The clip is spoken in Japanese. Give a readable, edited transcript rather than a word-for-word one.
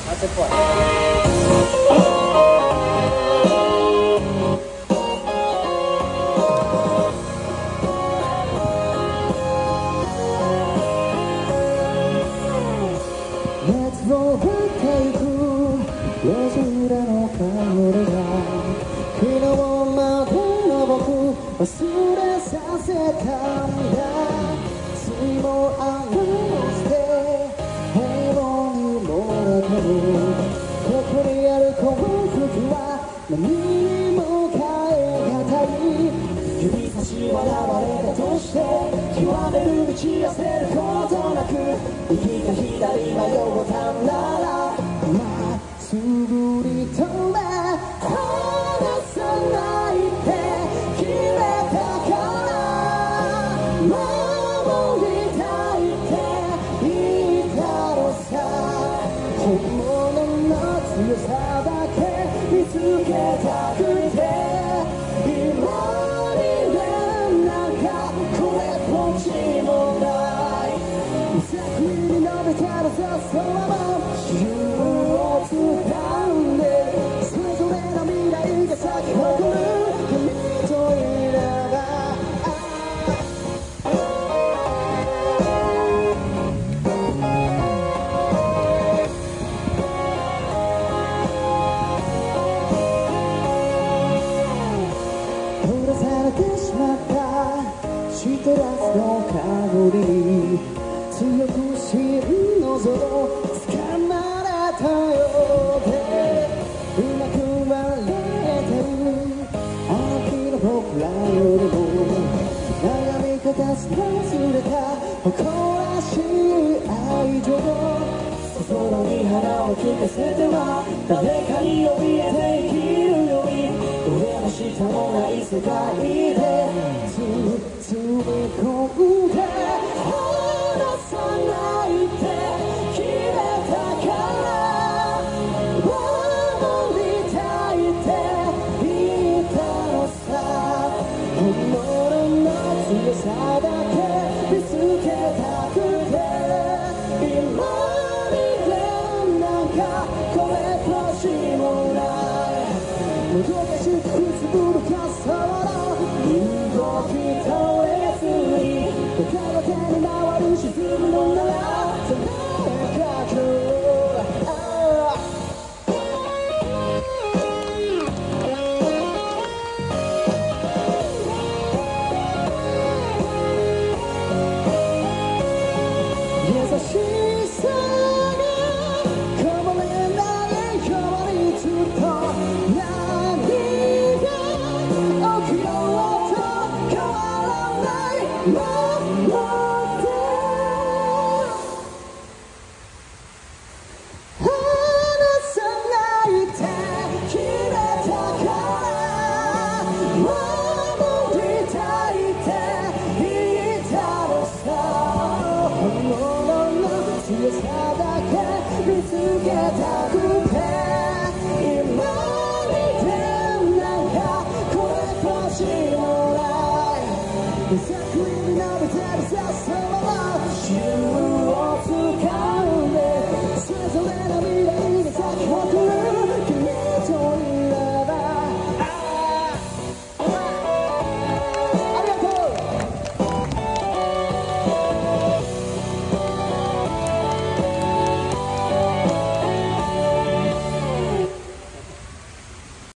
汗っぽい。 熱を奪ってゆく路地裏の香りが昨日までの僕忘れさせたんだ。罪もあの捨て平凡に漏れてるここにある幸福は何にも変えがたい。指差し笑われたとして極める道痩せることなく右か左迷うたんならまっすぐに飛べ離さないって決めたから守りたいって言ったのさ。本物の強さだけ見つけたくて今に連なんかこれっぽっちもない無作為に述べたのさ。そのまま自由を掴んでそれぞれの未来が咲き誇る君といればされてしまったシトラスの香り強く心の臓掴まれたようでうまく割れてるあの日の僕らよりも悩み方すら忘れた誇らしい愛情心に花を聞かせては誰かに怯えて生きるより上も下もない世界で包み込んで離さないって決めたから守りたいって言ったのさ。本物の強さだけ見つけたくて今になんかこれっぽっちもないもどかしくくすぶる傘は動き倒れずに片手に回る沈むのならそれが今日優しさがこぼれないようにずっと何が起きようと変わらないままで離さないって決めたから守りたいって言ったのさ。本物の強さだけ見つけたくて今にでなんかこれっぽっちもない無作為に述べてるさ。そのまま自由を掴んでそれぞれの